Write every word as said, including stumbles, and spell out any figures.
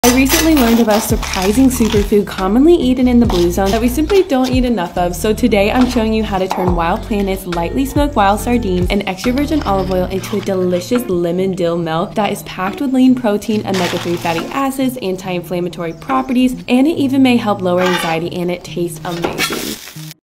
I recently learned about a surprising superfood commonly eaten in the blue zone that we simply don't eat enough of. So today I'm showing you how to turn Wild Planet's lightly smoked wild sardines and extra virgin olive oil into a delicious lemon dill melt that is packed with lean protein, omega three fatty acids, anti-inflammatory properties, and it even may help lower anxiety, and it tastes amazing.